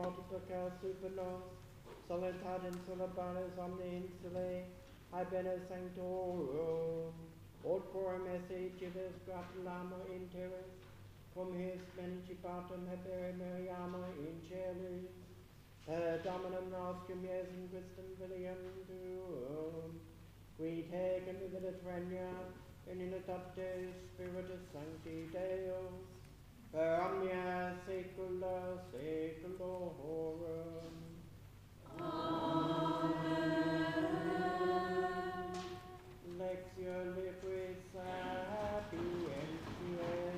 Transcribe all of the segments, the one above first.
multiplica supernos, solentatem celebranes omne insulae, habenes sanctorum, ut quorum esse civis gratulamo in terris, cum his menicipatum habere meriamo in celis, Dominum nostrum Iesum Christum filium tuum, qui te convividet regna in unitate Spiritus Sancti Deus, per omnia saecula saeculorum. Amen. Lectio Libris Sapientiae,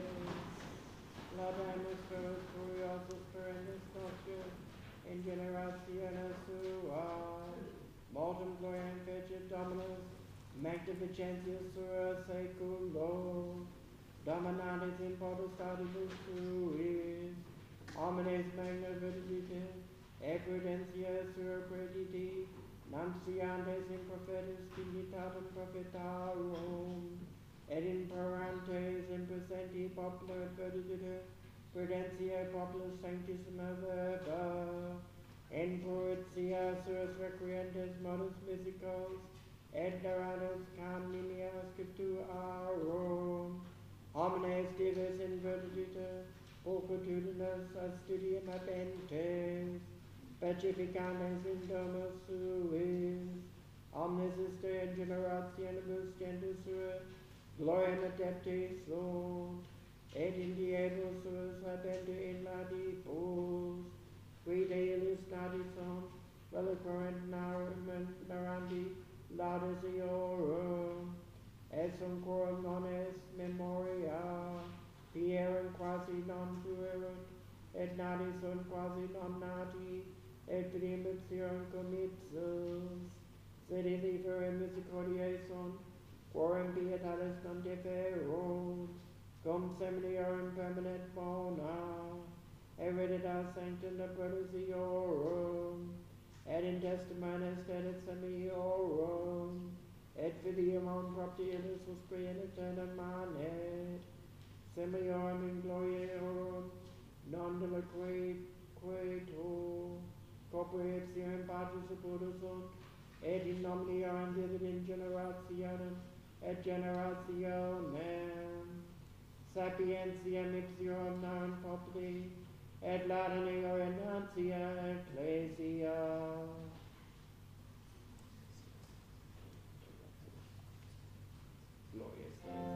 Laudamus Spiritus Curiosus Perendus Nostrum, in generationes sua, multum gloriam fecit Dominus, magnificentius sua saeculo, dominatis in potestadibus suis, omnes magna virtute, et prudentia sua crediti, nunciantes in prophetis dignitatem prophetarum, et in parantes in presenti popular verdicute, prudentiae populus sanctissima verba, in puritia suas recreantes modus musicos, et narratus camninia scriptuarum, omnes divas in virtute, pulchritudinis a studium habentes, pacificanes in domus suis, omnes iste in generationibus gentis sua, gloriam adepti sunt, et in diebus suus habente in ladibus, qui deelis nati sunt, reliquerent narrandi laudes eorum, et sunt quorum non est memoria, pierum quasi non fuerunt, et nati sunt quasi non nati, et pidem ipsium cum ipsus, sed illi vere misericordiae sunt, quorum pietatis non deferunt, cum seminiorum permanent bona, hereditas sanctum labradus eorum, et in testamentis tenet semiorum, et filium on propter illis usque in aeternam manet, semiorum in gloria eorum, non deliquetur, corpore ipsium patris sepultus sunt, et in nomine eorum vivit in generationem, et generationem, sapientiam ipsium non populi, et Latin ornatia ecclesia. Glorious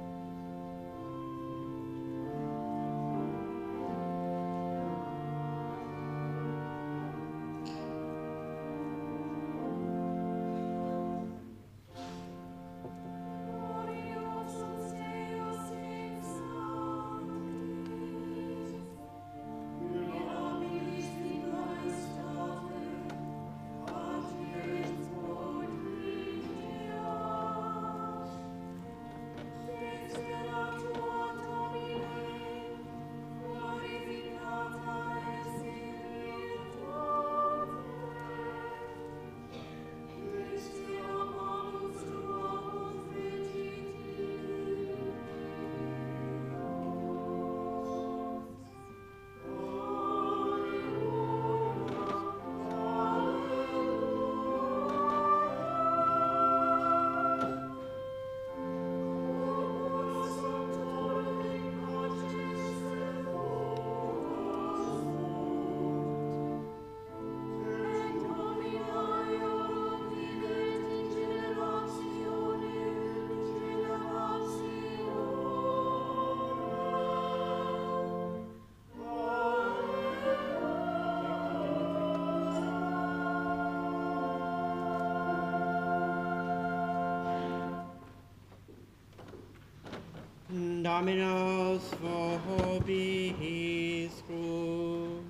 Dominus vobiscum.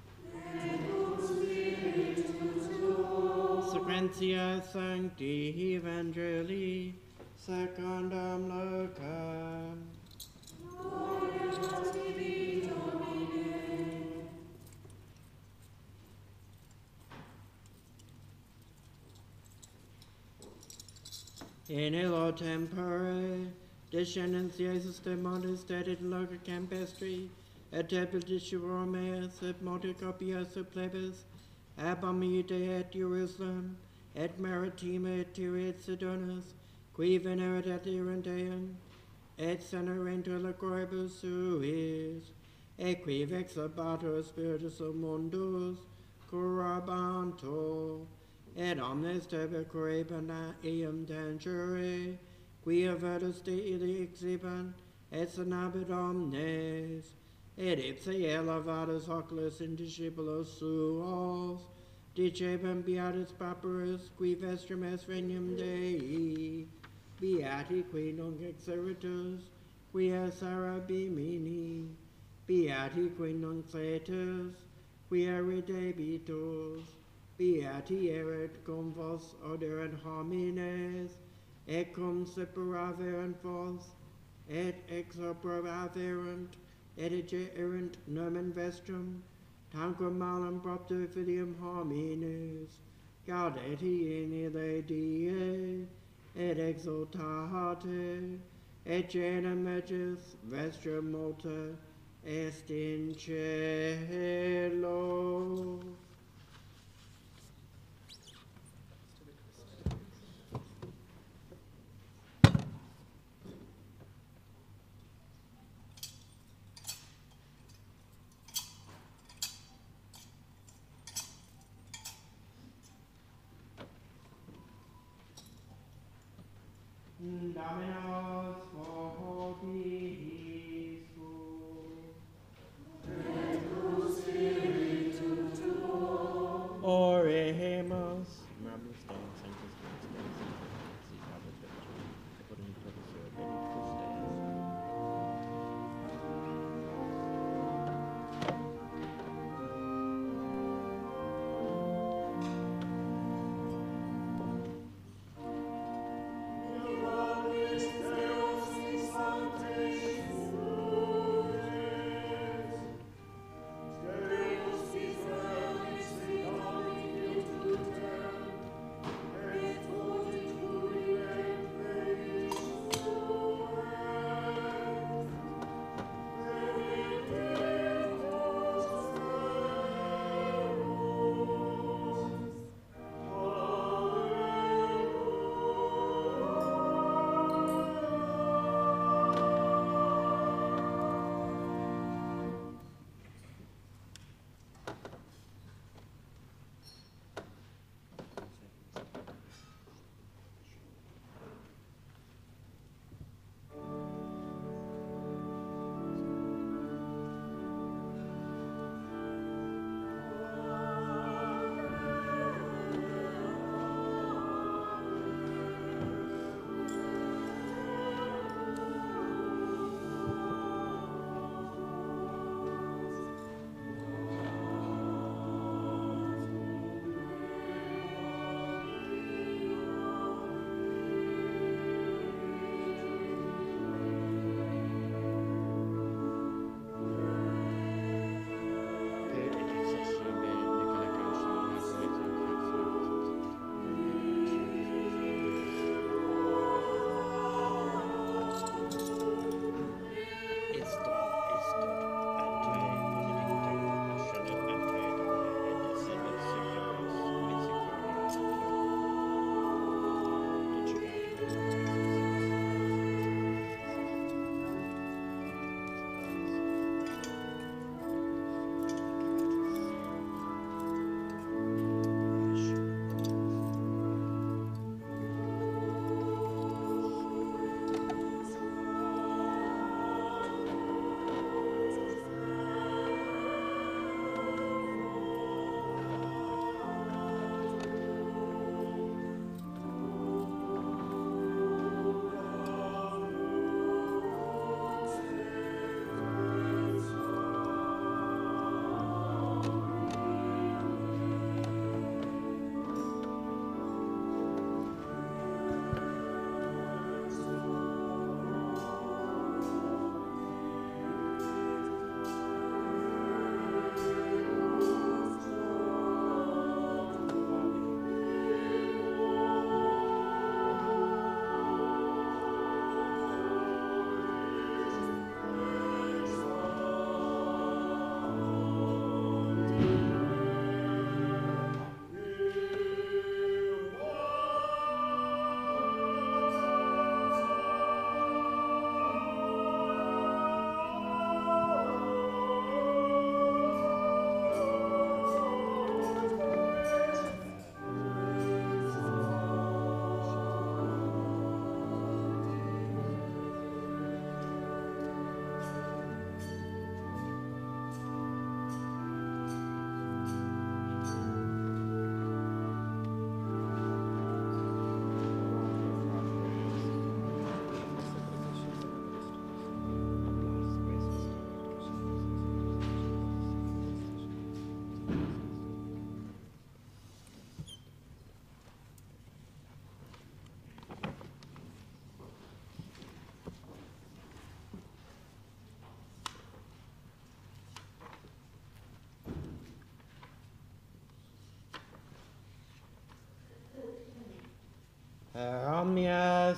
Sequentia Sancti Evangelii secundum Lucam. In illo tempore, descendens Iesus de montes dedit loca campestri, et epidiciromes, et moticopias plebis, ab amite et Jerusalem, et maritime et tiret Sidonus, qui venerat et Irendeum, et senerent corpus suis, et qui vexabatur spiritus mundus, curabanto, et omnes tebe correbana eum tangere, qui avertus de illi exhibant, et sanabit omnes, et ipse elevatus oculos in discipulos suos, dicebam beatus paparus, qui vestrum est regnum Dei, beati qui nunc exerritus, qui es ara bimini, beati qui nunc cetus, qui redebitus, beati erit cum vos oderant homines, et cum separaverant vos, et exobraverant, et egerent nomen vestrum, tanquam malum propter filium homines, gaudeti in ille die, et exultate, et genam magis vestrum multa est in cielo. Dominus vobiscum. Et tu spiritu tuo. Oremus. Mirabilis Deum sanctus Deus Deus sit habet virtue, according to the Sir Benedictus Deus.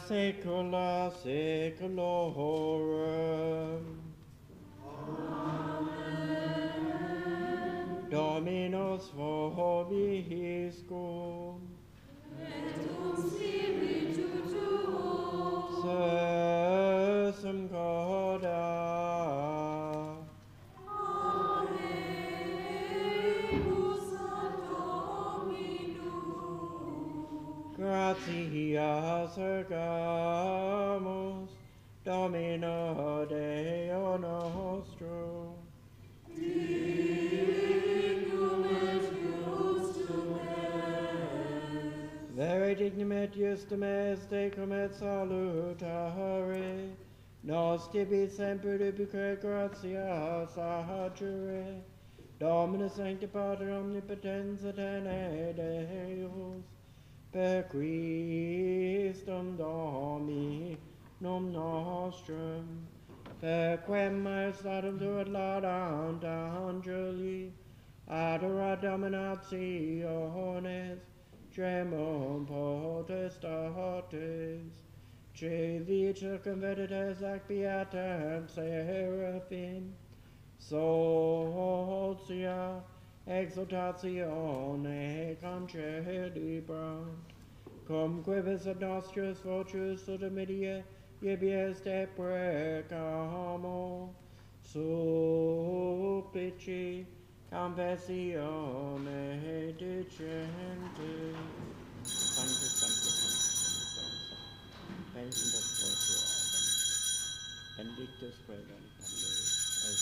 saecula saeculorum. Dominus vobiscum. Et cum spiritu tuo. Sursum corda. Oremus ad Dominum. Gratias ergamus Domino Deo nostro. Dignum et justum est. Vere dignum et justum est, tecum et salutare, nos tibi semper dubique gratias agere, Dominus sancti Pater omnipotens et Deus, per Christum Dominum nostrum, per quem maestatum tuat laudant angeli, adora dominationes, tremum potestates, cevi circumvedites ac beatam seraphim, sotia exultatione concedibrant, cum quibus ad nostris votus sudamidia ibies deprecamo, supplici confessione dicente. Sanctus, Sanctus, Sanctus, Benedictus et Virtuo, Benedictus Predoni Patris, as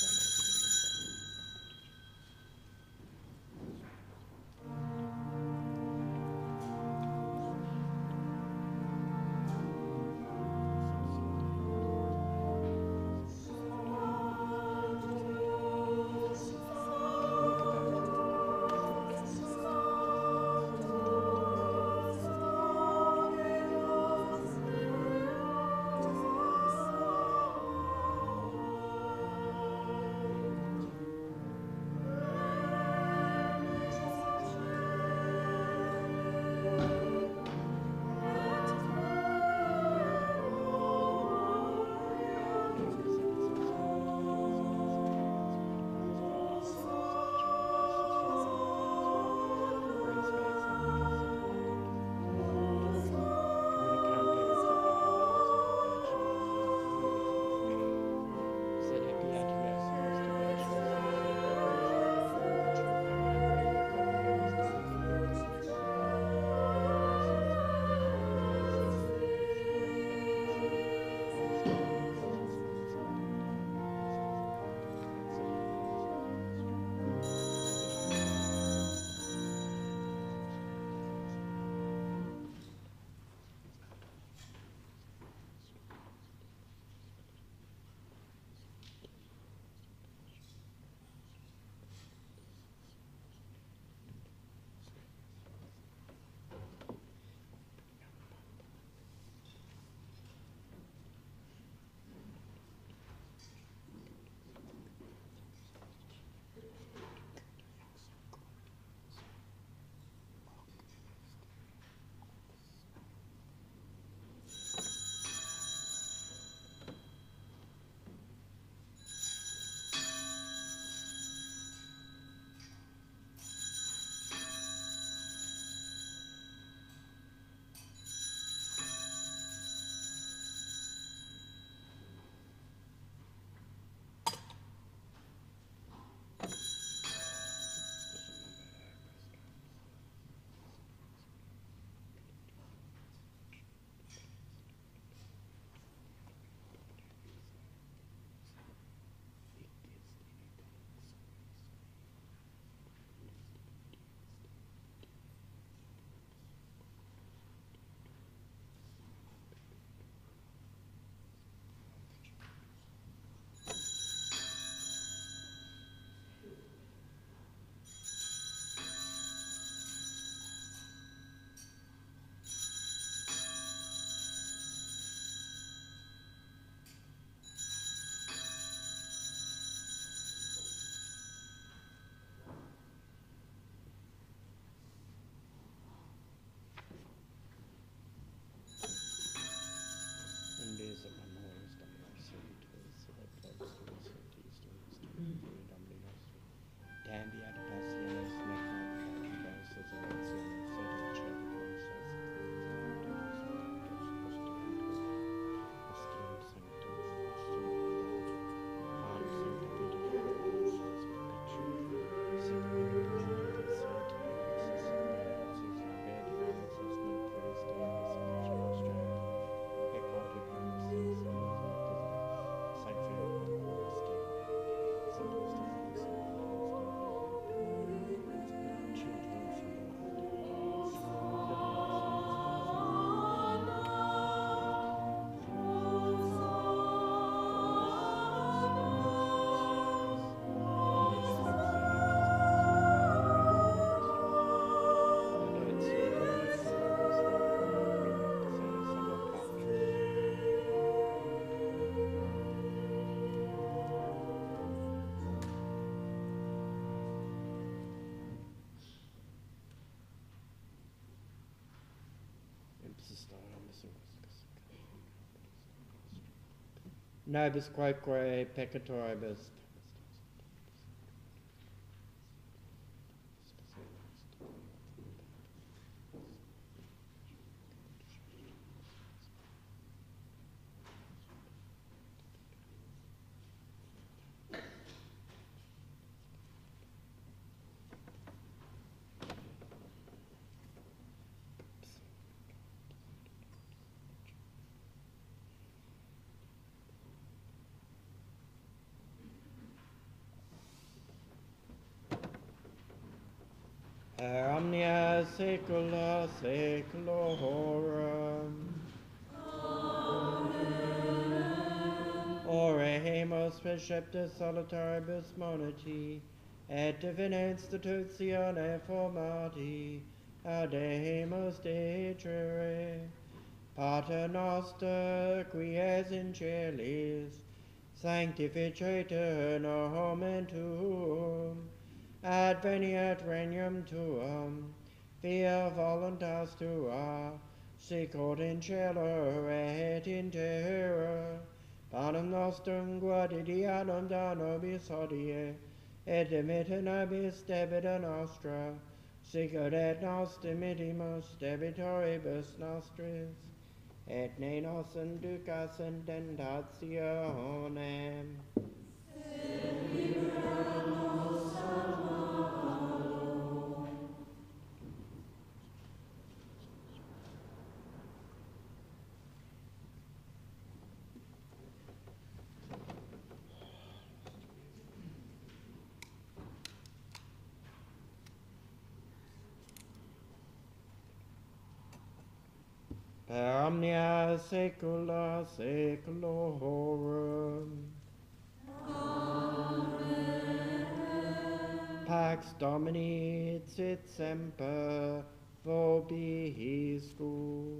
Nobis quoque peccatoribus. Omnia saecula saeculorum. Oremus preceptus solitaribus monarchi, et divina institutione formati, ademus detrere. Pater noster, qui es in celis, sanctificetur nomen tuum, adveniat regnum tuum, fiat voluntas tua, sicut in cielo et in terra. Panem nostrum quotidianum da nobis hodie, et dimitte nobis debita nostra, sicut et nos dimittimus debitoribus nostris, et ne nos inducas in tentationem, per omnia saecula saeculorum. Pax Domini sit semper vobiscum.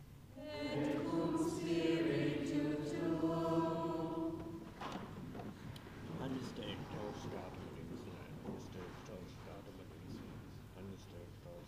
Undisturbed os Gaudium, undisturbed os Gaudium, undisturbed os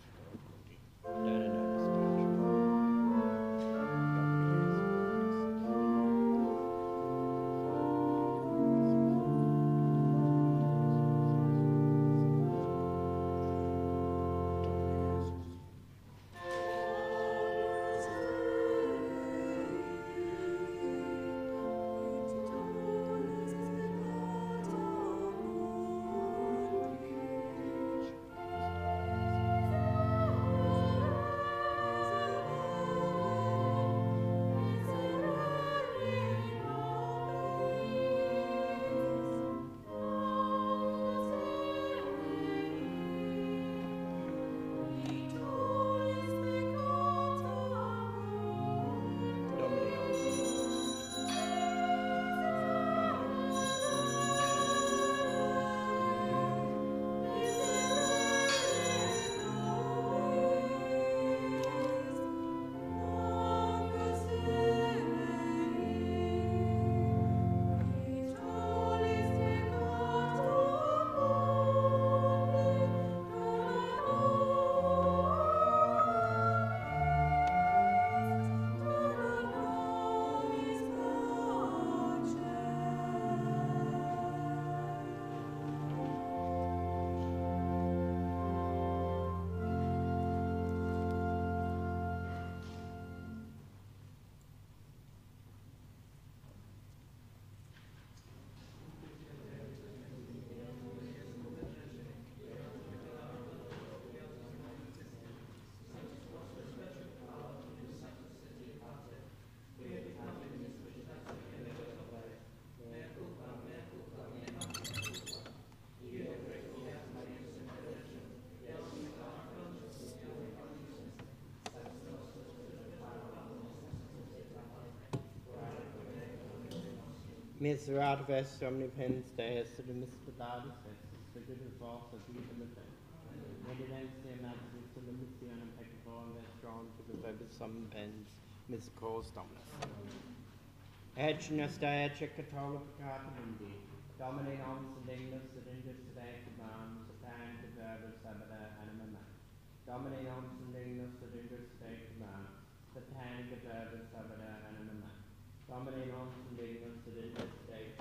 Miserat vest omnipotens Deus, et misericordis est, spiritus vos, et vita vitae. Evidentia maxis solimitionem peccatorum vestrum, tucus pens, misericordias Dominus. Et nesta et ceccatola peccata mundi, Domine nomis indignus, et indus et activam, satan de verbis sabata anima. Domine nomis indignus, et indus et activam, satan de verbis sabata anima. Dominate on som ligger oss till det steg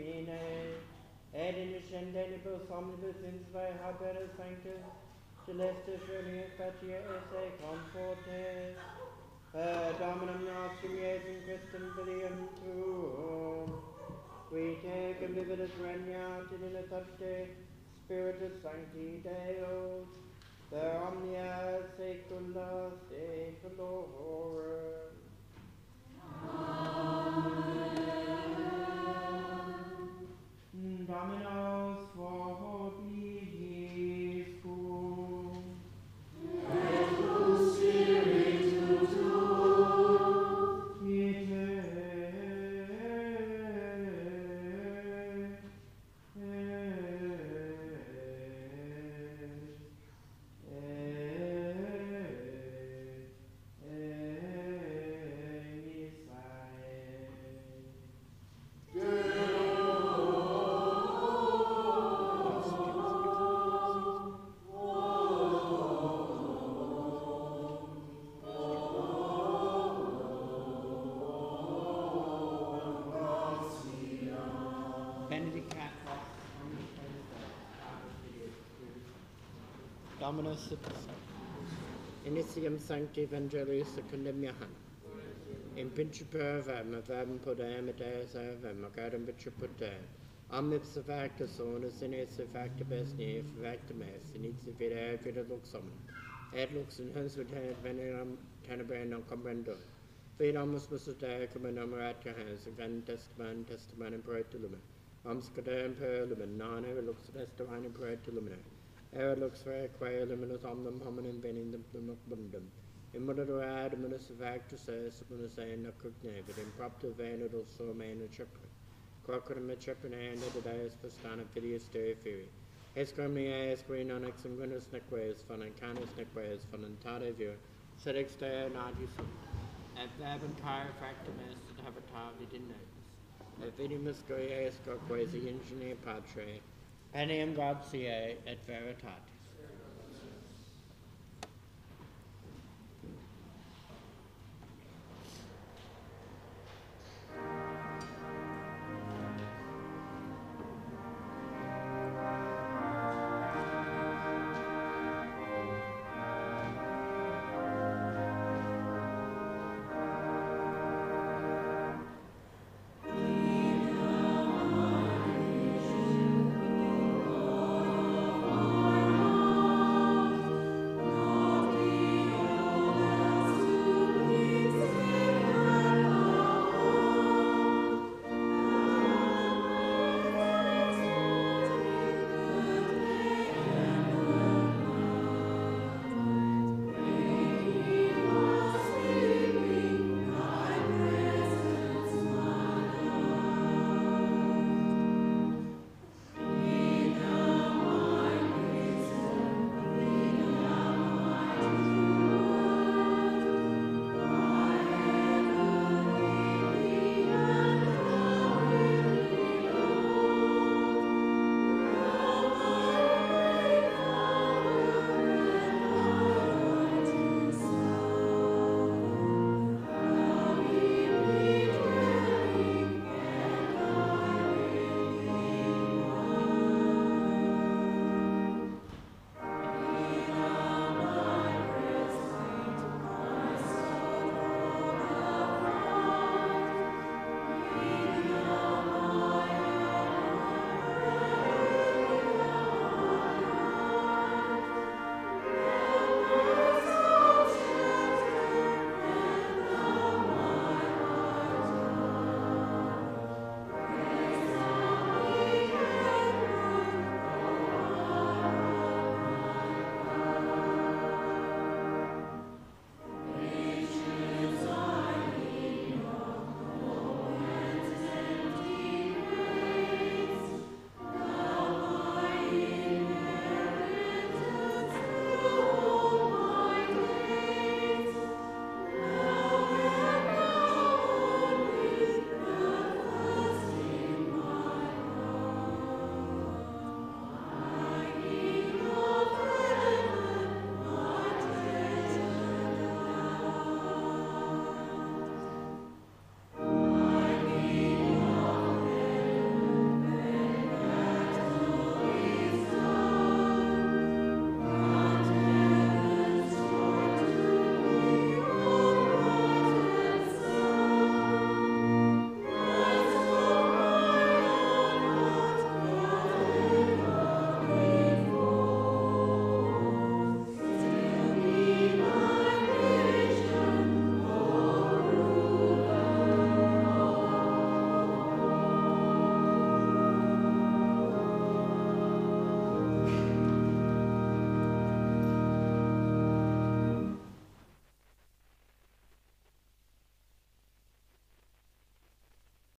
semine, et in ascendenibus omnibus insulae habere sanctus, celestis reunius facie esse confortes, per Dominum nostrum Iesum Christum filium tuum, qui te convivitus regnat in unitate Spiritus Sancti Deus, per omnia saecula saeculorum. Dominus vobiscum. Et cum spiritu tuo. Ite Benedicat vos omnipotens Deus, Dominus Sanctus, Initium Sancti Evangelii secundum Johannem. In principio verbum, verbum podem, et eis verbum, agardum vitripudem. Omnipsa facta sonus, in esse facta besne, facta mes, in ipsi fide fide lux omni. Et lux in hens vitae veneram tenebrae non comprendo. Fidamus musute cum in omerat Johannes, in testament in proetulum. Omscadem per lumen, non ere lux testament in proetulum. Ere lux fer quae luminus omnum hominum venendum bundum. In modo ad munus factus est munus aena cognavit, in propter venidus sormena cepri. Quoquam et cepri and edidias postana fidius dere feri. Escromnia escri non ex inguinus neques, von incanus neques, von intade vir, sed exter nadius et verbum pyre factum est, et habitavi in nobis. Et vidimus gloriae quoquesi ingenie patre, eniam gratiae et veritatis.